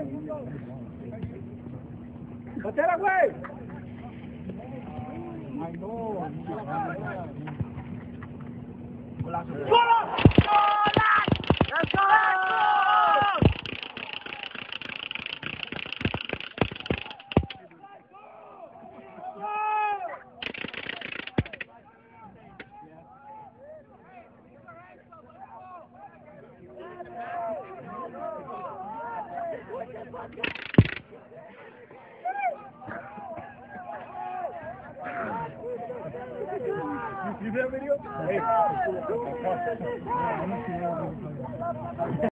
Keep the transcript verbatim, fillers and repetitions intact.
¡Botera, güey! Ay, no. ¡Golazo! ¡Golazo! ¡Let's go! You see that video? Hey.